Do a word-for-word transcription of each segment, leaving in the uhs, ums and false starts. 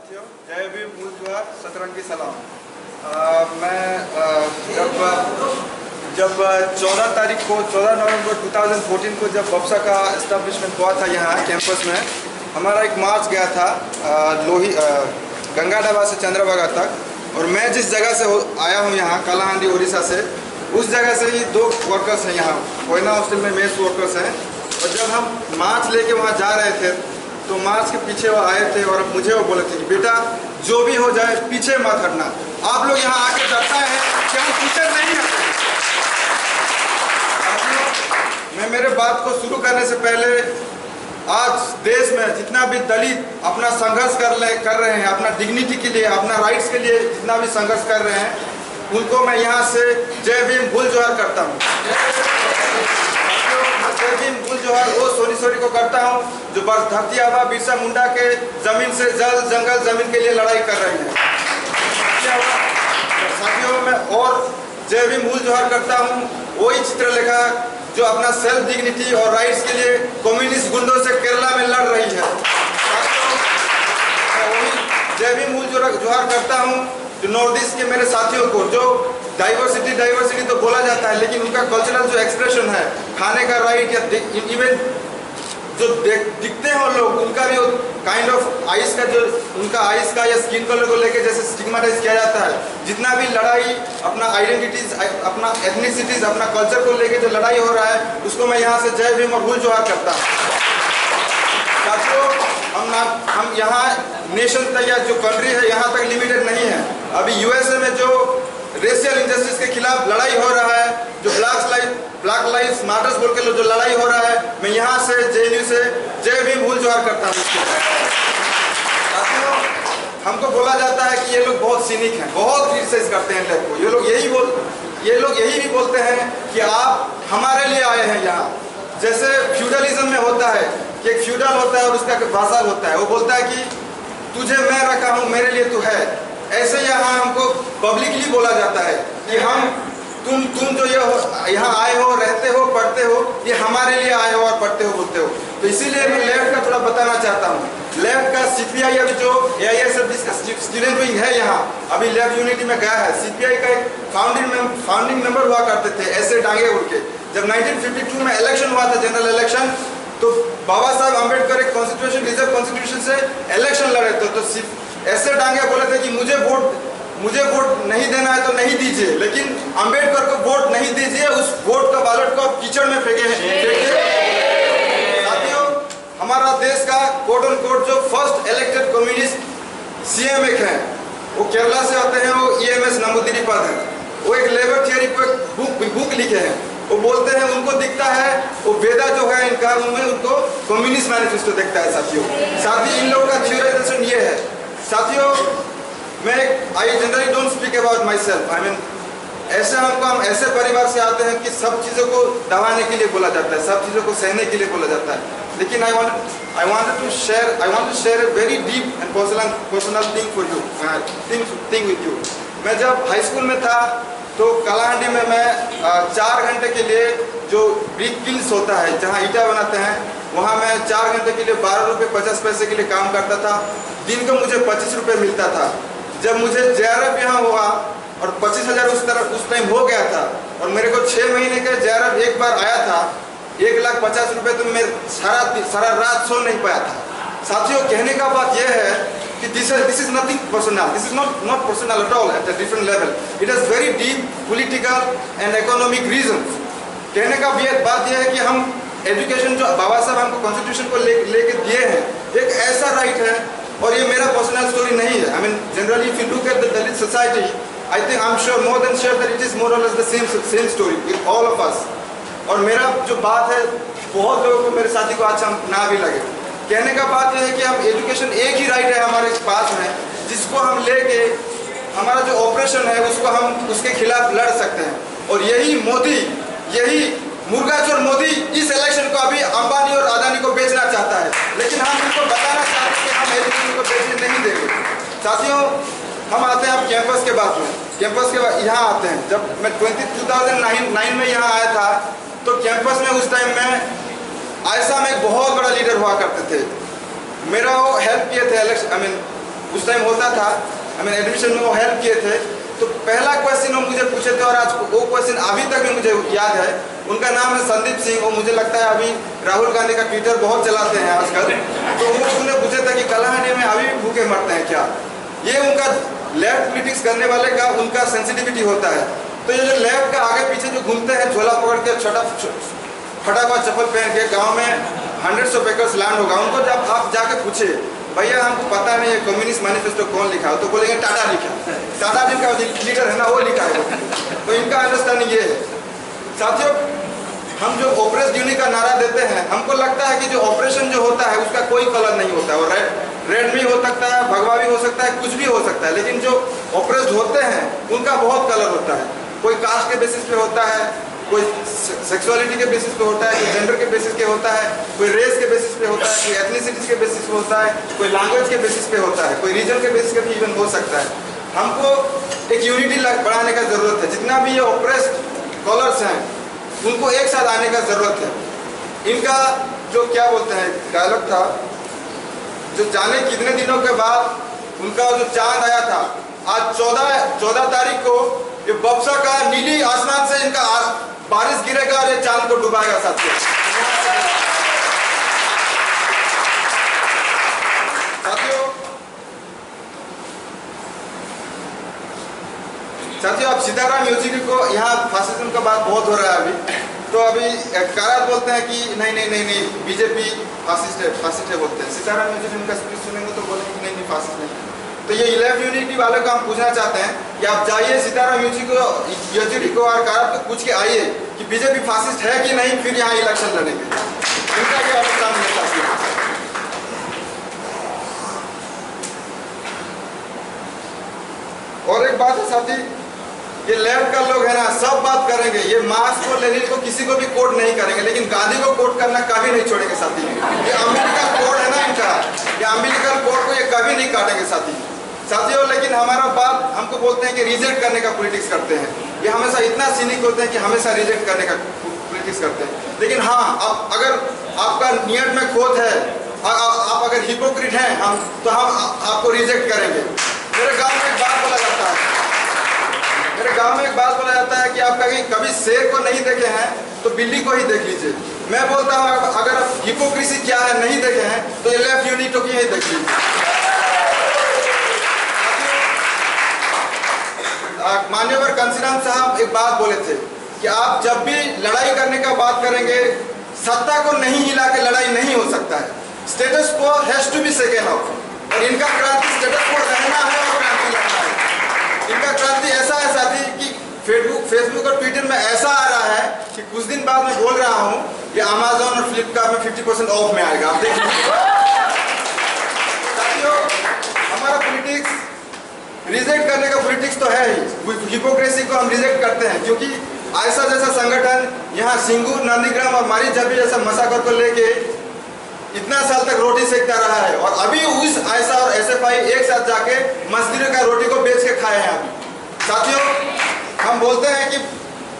साथियों, जय भीम, मूल जोहार, सतरंगी सलाम। आ, मैं आ, जब जब चौदह तारीख को चौदह नवंबर दो हज़ार चौदह को जब बप्सा का इस्टेब्लिशमेंट हुआ था यहाँ कैंपस में, हमारा एक मार्च गया था लोही गंगाडाबा से चंद्रभागा तक। और मैं जिस जगह से आया हूँ यहाँ कालाहांडी उड़ीसा से, उस जगह से ही दो वर्कर्स हैं यहाँ कोयना हॉस्टल में मेस वर्कर्स हैं। और जब हम मार्च लेके वहाँ जा रहे थे तो मार्च के पीछे वो आए थे और मुझे वो बोले थे कि बेटा जो भी हो जाए पीछे मत हटना। आप लोग यहाँ आके डरता है कि हम पीछे नहीं हटते। मैं मेरे बात को शुरू करने से पहले आज देश में जितना भी दलित अपना संघर्ष कर ले कर रहे हैं, अपना डिग्निटी के लिए, अपना राइट्स के लिए जितना भी संघर्ष कर रहे हैं, उनको मैं यहाँ से जय भीम बुल जोहार करता हूँ। जय भीम बुल जोहार वो सोनी सोनी को करता हूँ जो बस धरती आबा बिरसा मुंडा के जमीन से जल जंगल जमीन के लिए लड़ाई कर रहे हैं। साथियों, मैं और जय भीम बुल जोहार करता हूँ वही चित्रलेखा जो अपना सेल्फ डिग्निटी और राइट्स के लिए कम्युनिस्ट गुंडों से केरला में लड़ रही है। वही जय भीम बुल जोहार करता हूँ जो नॉर्थ ईस्ट के मेरे साथियों को, जो डाइवर्सिटी डाइवर्सिटी तो बोला जाता है लेकिन उनका कल्चरल जो एक्सप्रेशन है, खाने का राइट या इवन जो दिखते हैं लोग, उनका भी काइंड ऑफ आइस का जो उनका आइस का या स्किन कलर को लेके जैसे स्टिग्मेटाइज किया जाता है, जितना भी लड़ाई अपना आइडेंटिटीज, अपना एथनिसिटीज, अपना कल्चर को लेके जो लड़ाई हो रहा है, उसको मैं यहाँ से जय भीम और बुल जोहार करता हूँ। साथियों, हम ना हम यहाँ नेशन तक या जो कंट्री है यहाँ तक लिमिटेड नहीं है। अभी यूएसए में जो रेशियल इंजस्टिस के खिलाफ लड़ाई हो रहा है, जो black life black life matters बोल के जो लड़ाई हो रहा है, मैं यहाँ से जेएनयू से जय भीम बुल जोहार करता हूँ। साथियों, हमको बोला जाता है कि ये लोग बहुत सीनिक हैं, बहुत क्रिटिसाइज करते हैं लाइफ को। ये लोग यही बोल ये लोग यही भी बोलते हैं कि आप हमारे लिए आए हैं यहाँ। जैसे फ्यूडलिज्म में होता है कि एक फ्यूडल होता है और उसका वासाल होता है, वो बोलता है कि तुझे मैं रखा हूँ, मेरे लिए तू है। ऐसे यहाँ हमको पब्लिकली बोला जाता है कि हम तुम तुम जो ये यहाँ आए हो, रहते हो, पढ़ते हो, ये हमारे लिए आए हो और पढ़ते हो, बोलते हो। तो इसीलिए मैं लेफ्ट का थोड़ा बताना चाहता हूँ। लेफ्ट का सीपीआई अभी जो एआईएसएफ स्टूडेंट विंग है यहाँ, अभी लेफ्ट यूनिटी में गया है। सीपीआई का एक फाउंडिंग फाउंडिंग मेंबर हुआ करते थे ऐसे डांगे उड़ के। जब नाइनटीन फिफ्टी टू में इलेक्शन हुआ था, जनरल इलेक्शन, तो बाबा साहब अम्बेडकर एक कॉन्स्टिट्यूशन रिजर्व कॉन्स्टिट्यूशन से इलेक्शन लड़े थे। तो ऐसे डांगे बोले थे कि मुझे वोट मुझे वोट नहीं देना है तो नहीं दीजिए, लेकिन अंबेडकर को वोट नहीं दीजिए, उस वोट का बैलेट को आप कीचड़ में फेंके फेंके। साथियों, हमारा देश का कोट एंड कोट जो फर्स्ट इलेक्टेड कम्युनिस्ट सीएम एक है, वो केरला से आते हैं, वो ईएमएस नंबूदिरीपाद है। वो एक लेबर थियरी पर बुक बुक लिखे हैं। वो बोलते हैं उनको दिखता है वो वेदा जो है इनका, उनमें उनको कम्युनिस्ट मैनिफेस्टो दिखता है। साथियों, साथ ही इन लोगों का थियोराइजेशन ये है। साथियों, मैं I generally don't speak about myself. I mean ऐसे हमको हम ऐसे परिवार से आते हैं कि सब चीज़ों को दबाने के लिए बोला जाता है, सब चीज़ों को सहने के लिए बोला जाता है। लेकिन I want I wanted to share I want to share a very deep and personal personal thing for you thing thing with you. मैं जब हाई स्कूल में था तो कालाहांडी में मैं चार घंटे के लिए जो ब्रिक किल्स होता है, जहाँ ईटा बनाते हैं, वहाँ मैं चार घंटे के लिए बारह रुपये पचास पैसे के लिए काम करता था। दिन को मुझे पच्चीस रुपये मिलता था। जब मुझे जेआरएफ यहाँ हुआ और पच्चीस हज़ार उस तरफ उस टाइम हो गया था और मेरे को छः महीने का जेआरएफ एक बार आया था, एक लाख पचास रुपये, तो मैं सारा सारा रात सो नहीं पाया था। साथियों, कहने का बात यह है कि this this is nothing personal, this is not not personal at all, at a different level. It is very deep political and economic reasons. कहने का बात यह है कि हम एजुकेशन जो बाबा साहब हमको कॉन्स्टिट्यूशन को ले लेके दिए हैं, एक ऐसा राइट है। और ये मेरा पर्सनल स्टोरी नहीं है। I mean generally if you look at the Dalit society, I think I am sure more than sure that it is more और less the same same story with all of us. और मेरा जो बात है, बहुत लोगों को, मेरे साथी को आज हम ना भी लगे। कहने का बात यह है कि हम एजुकेशन एक ही राइट है हमारे पास में, जिसको हम लेके हमारा जो ऑपरेशन है उसको हम उसके खिलाफ लड़ सकते हैं। और यही मोदी, यही मुर्गाचोर मोदी इस इलेक्शन को अभी अंबानी और अदानी को बेचना चाहता है, लेकिन हम उनको बताना चाहते हैं कि हम एजुकेशन को बेचने नहीं देंगे। साथियों, हम आते हैं अब कैंपस के बाद में कैंपस के बाद यहाँ आते हैं। जब मैं twenty two thousand nine nine में यहाँ आया था तो कैंपस में उस टाइम में आयसा में एक बहुत बड़ा लीडर हुआ करते थे। मेरा वो हेल्प किए थे इलेक्शन, आई मीन उस टाइम होता था, आई मीन एडमिशन में वो हेल्प किए थे। तो पहला क्वेश्चन वो मुझे पूछे थे और आज वो क्वेश्चन अभी तक भी मुझे याद है। उनका नाम है संदीप सिंह, और मुझे लगता है अभी राहुल गांधी का ट्विटर बहुत चलाते हैं आजकल। तो वो उन्होंने पूछा था कि कलाहांडी में अभी भी भूखे मरते हैं क्या। ये उनका लेफ्ट पॉलिटिक्स करने वाले का उनका सेंसिटिविटी होता है। तो ये जो लेफ्ट का आगे पीछे जो घूमते हैं झोला पकड़ के, छोटा फटा हुआ चप्पल पहन के, गाँव में हंड्रेड्स ऑफ एकर्स लैंड होगा, उनको जब आप जाके पूछे भैया हमको पता नहीं है कम्युनिस्ट मैनिफेस्टो कौन लिखा है, तो बोलेंगे टाटा लिखा। टाटा जिनका लीडर है ना वो लिखा है। तो इनका अंडरस्टैंडिंग ये है। साथियों, हम जो ऑपरेस ड्यूनी का नारा देते हैं, हमको लगता है कि जो ऑपरेशन जो होता है उसका कोई कलर नहीं होता है। और रेड रेड भी हो सकता है, भगवा भी हो सकता है, कुछ भी हो सकता है, लेकिन जो ऑपरेस्ड होते हैं उनका बहुत कलर होता है। कोई कास्ट के बेसिस पे होता है, कोई सेक्सुअलिटी के बेसिस पे होता है, कोई जेंडर के बेसिस पे होता है, कोई रेस के बेसिस पे होता है, कोई एथनिसिटी के बेसिस पे होता है, कोई लैंग्वेज के बेसिस पे होता है, कोई रीजन के बेसिस पे भी इवन हो सकता है। हमको एक यूनिटी बढ़ाने का जरूरत है। जितना भी ये ऑपरेस्ड कलर्स हैं उनको एक साथ आने का जरूरत है। इनका जो क्या बोलते हैं डायलॉग था, जो जाने कितने दिनों के बाद उनका जो चांद आया था, आज चौदह चौदह तारीख को ये बक्सा का नीली आसमान से इनका बारिश गिरेगा और ये चांद को डुबाएगा। साथियों साथियों साथियों आप सीताराम येचुरी को, यहाँ फासिज्म का बात बहुत हो रहा है अभी, तो अभी कारात बोलते हैं कि नहीं नहीं नहीं नहीं बीजेपी फासिस्ट है, फासिस्ट है बोलते हैं। सीताराम येचुरी उनका स्पीच सुनेंगे तो बोलेंगे कि नहीं नहीं फासिस्ट नहीं। तो ये लेफ्ट यूनिटी वालों को हम पूछना चाहते हैं कि आप जाइए सीताराम येचुरी को येचुरी को और कारात को पूछ के आइए कि बीजेपी फासिस्ट है कि नहीं, फिर यहाँ इलेक्शन लड़ेंगे। इनका क्या अनुमान है साथियों? और एक बात है साथी, ये लेफ्ट का लोग है ना, सब बात करेंगे, ये मार्क्स को लेनिन को किसी को भी कोट नहीं करेंगे, लेकिन गांधी को कोट करना कभी नहीं छोड़ेंगे साथी। ये अमेरिकन कोड है ना इनका, ये अमेरिकन कोड को ये कभी नहीं काटेंगे साथी साथियों। लेकिन हमारा बात हमको बोलते हैं कि रिजेक्ट करने का पॉलिटिक्स करते हैं। ये हमेशा इतना सीनिक होते हैं कि हमेशा रिजेक्ट करने का पॉलिटिक्स करते हैं। लेकिन हाँ, आप अगर आपका नियत में खोट है, आ, आ, आप अगर हिपोक्रिट हैं हम, तो हम आ, आपको रिजेक्ट करेंगे। मेरे गाँव में एक बात बोला जाता है मेरे गांव में एक बात बोला जाता है कि आप कभी कभी शेर को नहीं देखे हैं तो बिल्ली को ही देख लीजिए। मैं बोलता हूं अगर आप हिपोक्रेसी क्या है नहीं देखे हैं तो ये लेफ्ट यूनिटी की ही देख लीजिए। मान्यवर कांसीराम साहब एक बात बोले थे कि आप जब भी लड़ाई करने का बात करेंगे, सत्ता को नहीं हिला के लड़ाई नहीं हो सकता है। स्टेटस को has to be second off, और इनका क्रांति स्टेटस को रहना है और क्रांति लड़ना है। इनका क्रांति ऐसा है साथी कि फेसबुक फेसबुक और ट्विटर में ऐसा आ रहा है कि कुछ दिन बाद मैं बोल रहा हूँ कि अमेजोन और फ्लिपकार्ट में फिफ्टी परसेंट ऑफ में आएगा। आप देख लीजिए साथियों, हमारा पॉलिटिक्स रिजेक्ट करने का पॉलिटिक्स तो है ही। हिपोक्रेसी को हम रिजेक्ट करते हैं क्योंकि आयसा जैसा संगठन यहाँ सिंगूर, नंदीग्राम और मारी जबी जैसा मसाकर को लेके इतना साल तक रोटी सेकता रहा है, और अभी उस आयसा और एसएफआई एक साथ जाके मजदूरों का रोटी को बेच के खाए हैं। अभी साथियों, हम बोलते हैं कि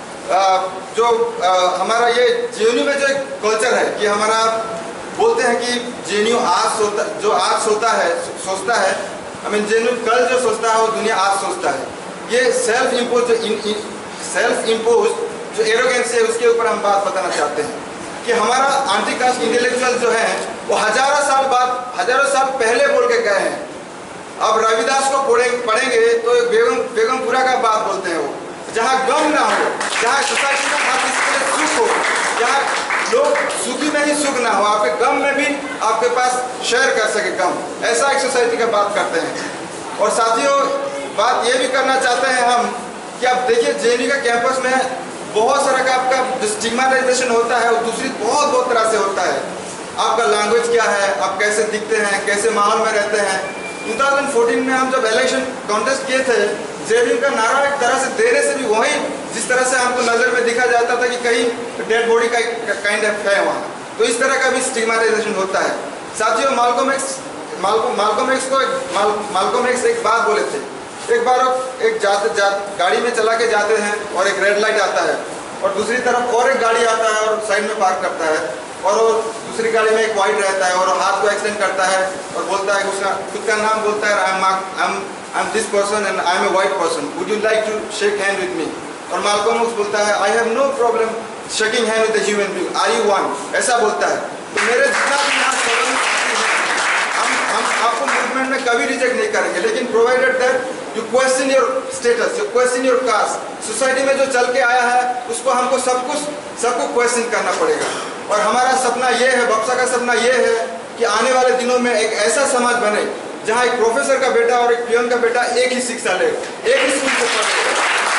जो हमारा ये जेएनयू में जो कल्चर है कि हमारा बोलते हैं कि जेएनयू आज सोता जो आज सोता है सोचता है आई मीन जेएनयू कल जो सोचता है वो दुनिया आज सोचता है। ये सेल्फ इम्पोज जो सेल्फ इम्पोज जो एरोगेंस है उसके ऊपर हम बात बताना चाहते हैं कि हमारा एंटी कास्ट इंटेलेक्चुअल जो है वो हजारों साल बाद हजारों साल पहले बोल के गए हैं। अब रविदास को पढ़ेंगे तो बेगम बेगमपुरा का बात बोलते हैं, वो जहाँ गम ना हो, जहाँ सोसाइटी में हर किसी के लिए सुख हो, जहाँ लोग सुखी में ही सुख ना हो, आपके गम में भी आपके पास शेयर कर सके गम, ऐसा एक सोसाइटी का बात करते हैं। और साथियों, बात ये भी करना चाहते हैं हम कि आप देखिए जेएनयू का कैंपस में बहुत सारा का आपका जो स्टिग्मेटाइजेशन होता है वो दूसरी बहुत बहुत तरह से होता है। आपका लैंग्वेज क्या है, आप कैसे दिखते हैं, कैसे माहौल में रहते हैं। दो हज़ार चौदह में हम जब इलेक्शन कॉन्टेस्ट किए थे, जेएनयू का नारा एक तरह से देने से भी वही जिस तरह से हमको नज़र में दिखा जाता था कि कहीं डेड बॉडी का काइंड ऑफ है वहाँ, तो इस तरह का भी स्टिग्मेटाइजेशन होता है। साथियों, माल्कोम एक्स माल्कोम माल्कोम एक्स को माल, माल्कोम एक्स एक बात बोले थे, एक बार एक जाते जाते गाड़ी में चला के जाते हैं और एक रेड लाइट आता है और दूसरी तरफ और एक गाड़ी आता है और साइड में पार्क करता है, और वो दूसरी गाड़ी में एक वाइट रहता है और हाथ को एक्सटेंड करता है और बोलता है, उसका खुद का नाम बोलता है, I am I am I am this person and I am a white person, would you like to shake hand with me. और माल्कम एक्स बोलता है, I have no problem shaking hand with a human being, are you one, ऐसा बोलता है। तो मेरे जितना भी यहाँ प्रॉब्लम आती है, हम हम आपको मूवमेंट में कभी रिजेक्ट नहीं करेंगे, लेकिन provided that you question your status, you question your caste. Society में जो चल के आया है उसको हमको सब कुछ सबको क्वेश्चन करना पड़ेगा। और हमारा सपना ये है, बक्सा का सपना ये है कि आने वाले दिनों में एक ऐसा समाज बने जहाँ एक प्रोफेसर का बेटा और एक पियोन का बेटा एक ही शिक्षा ले, एक ही स्कूल से पढ़े।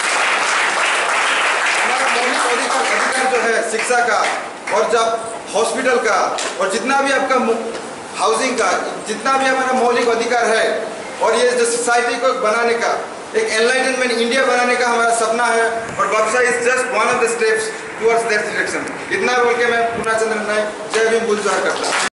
हमारा मौलिक अधिकार अधिकार जो है शिक्षा का और जब हॉस्पिटल का और जितना भी आपका हाउसिंग का, जितना भी हमारा मौलिक अधिकार है, और ये जो सोसाइटी को बनाने का, एक एनलाइटनमेंट इंडिया बनाने का हमारा सपना है। और बक्सा is just one of the steps towards that direction. इतना बोल के मैं पूर्णचंद्र नायक जय भीम बोल जोहार करता हूँ।